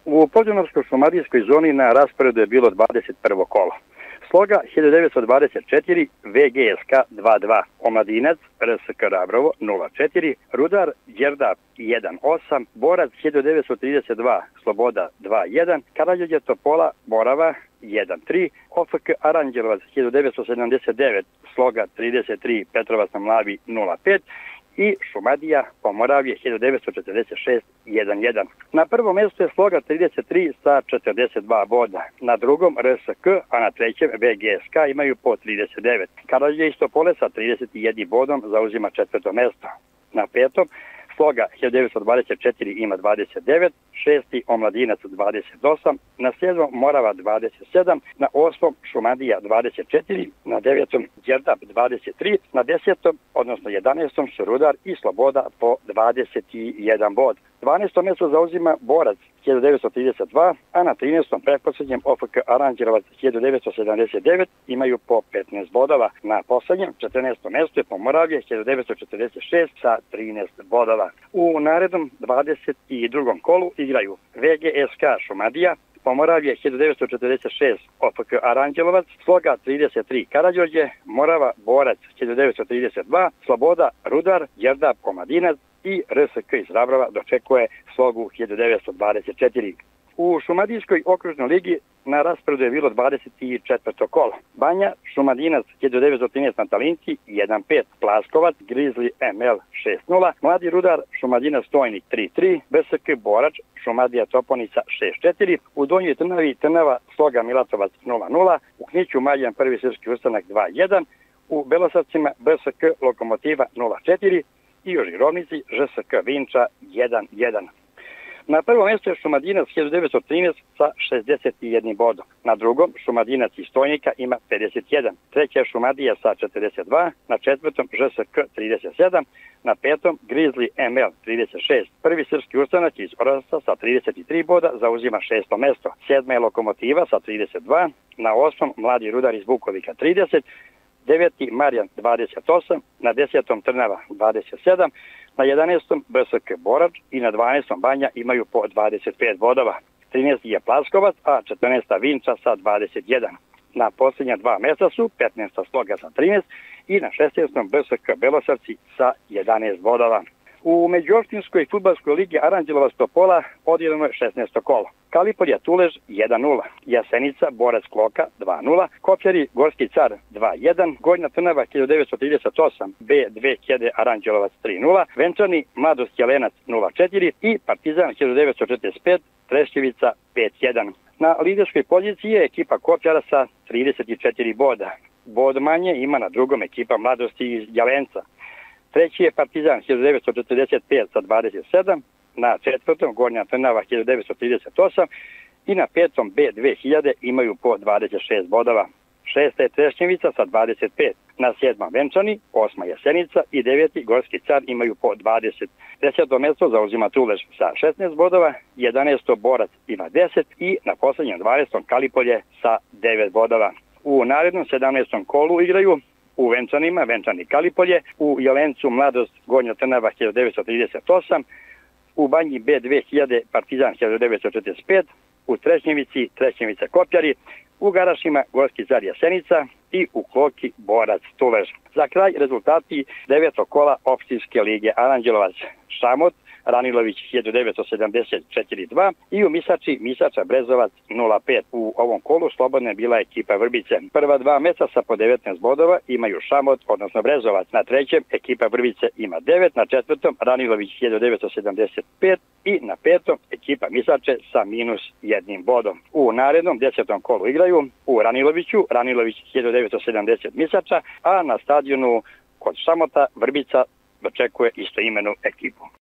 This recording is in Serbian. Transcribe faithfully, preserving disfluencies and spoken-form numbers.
U Podunavsko-šumadijskoj zoni na rasporedu je bilo dvadeset prvo kolo. Sloga hiljadu devetsto dvadeset četiri, V G S K dva dva, Omladinac, R S K Rabrovo nula četiri, Rudar, Đerdap jedan osam, Borac hiljadu devetsto trideset dva, Sloboda dva jedan, Karađorđe Topola, Morava jedan tri, O F K Aranđelovac hiljadu devetsto sedamdeset devet, Sloga trideset tri, Petrovac na Mlavi nula pet i Šumadija, Pomoravlje hiljadu devetsto četrdeset šest jedan jedan. Na prvom mjestu je Sloga trideset tri sa četrdeset dva boda, na drugom R S K, a na trećem V G S K imaju po trideset devet. Karađorđe iz Topole sa trideset jedan bodom zauzima četvrto mjesto. Na petom Sloga hiljadu devetsto dvadeset četiri ima dvadeset devet, šesti Omladinac dvadeset osam, na sedmom Morava dvadeset sedam, na osmom Šumadija dvadeset četiri, na devetom Đerdap dvadeset tri, na desetom, odnosno jedanaestom su Rudar i Sloboda po dvadeset jedan bod. dvanaesto mjesto zauzima Borac hiljadu devetsto trideset dva, a na trinaestom pretposlednjem O F K Aranđelovac hiljadu devetsto sedamdeset devet imaju po petnaest bodova. Na poslednjem četrnaestom mjestu je Pomoravlje hiljadu devetsto četrdeset šest sa trinaest bodova. U narednom dvadeset drugom kolu igraju V G S K Šumadija, Pomoravlje hiljadu devetsto četrdeset šest, O F K Aranđelovac, Sloga trideset tri, Karađorđe, Morava, Borac hiljadu devetsto trideset dva, Sloboda, Rudar, Đerdap, Omladinac i R S K iz Rabrova dočekuje Slogu hiljadu devetsto dvadeset četiri. U Šumadijskoj okružnoj ligi na rasporedu je bilo dvadeset četvrto kolo. Banja, Šumadinac hiljadu devetsto trinaest na Talinci jedan pet, Plaskovac, Grizli M L šest nula, Mladi Rudar, Šumadinac Stojnik tri tri, B S K Borač, Šumadija Toponica šest četiri, u Donjoj Trnavi Trnava, Sloga Milatovac nula nula, u Kniću Maljan Prvi srpski ustanak dva jedan, u Belosavcima B S K Lokomotiva nula četiri i u Žirovnici Ž S K Vinča jedan jedan. Na prvom mjestu je Šumadinac hiljadu devetsto trinaest sa šezdeset jedan bodom. Na drugom Šumadinac iz Stojnika ima pedeset jedan. Treća je Šumadija sa četrdeset dva, na četvrtom Ž S K trideset sedam, na petom Grizli M L trideset šest. Prvi srpski ustanak iz Orasa sa trideset tri boda zauzima šesto mjesto. Sedma je Lokomotiva sa trideset dva, na osmom Mladi Rudar iz Bukovika trideset, deveti Marjan dvadeset osam, na desetom Trnava dvadeset sedam, na jedanaestom B S K Borač i na dvanaestom Banja imaju po dvadeset pet bodova. trinaesti je Plaskovac, a četrnaesta Vinča sa dvadeset jedan. Na posljednja dva mjesta su petnaesta Sloga sa trinaest i na šesnaestom B S K Belosavci sa jedanaest bodova. U međuopštinskoj fudbalskoj ligi Aranđelovac Topola odigrano je šesnaesto kolo. Kalipolja Tulež jedan nula, Jasenica Borac Kloka dva nula, Kopčari Gorski Car dva jedan, Gornja Trnava hiljadu devetsto trideset osam, B dve hiljade Aranđelovac tri nula, Venčani Mladost Jelenac nula četiri i Partizan hiljadu devetsto četrdeset pet, Trešćevica pet jedan. Na liderskoj poziciji je ekipa Kopčara sa trideset četiri boda. Bod manje ima na drugom ekipa Mladosti iz Jelenca. Treći je Partizan hiljadu devetsto četrdeset pet sa dvadeset sedam, na četvrtom Gornja Trnava hiljadu devetsto trideset osam i na petom B dve hiljade imaju po dvadeset šest bodova. Šesta je Trešnjevica sa dvadeset pet, na sedmom Venčani, osma Jasenica i deveti Gorski Car imaju po dvadeset. Deseto mjesto zauzima Tulež sa šesnaest bodova, jedanaesto Borac ima deset i na posljednjem dvanaestom Kalipolje sa devet bodova. U narednom sedamnaestom kolu igraju u Venčanima Venčani Kalipolje, u Jelencu Mladost Gornja Trnava hiljadu devetsto trideset osam, u Banji B dve hiljade Partizan hiljadu devetsto četrdeset pet, u Trešnjevici Trešnjevica Kopčari, u Garašima Gorski Car Jasenica i u Kloki Borac Tulež. Za kraj rezultati devetog kola opštinske lige Aranđelovac. Šamot Ranilović hiljadu devetsto sedamdeset četiri dva i u Misači Misača Brezovac nula pet. U ovom kolu slobodna je bila ekipa Vrbice. Prva dva mesta sa po devetnaest bodova imaju Šamot, odnosno Brezovac. Na trećem ekipa Vrbice ima devet, na četvrtom Ranilović hiljadu devetsto sedamdeset pet i na petom ekipa Misače sa minus jednim bodom. U narednom desetom kolu igraju u Raniloviću Ranilović hiljadu devetsto sedamdeset Misača, a na stadionu kod Šamota Vrbica dočekuje istoimenu ekipu.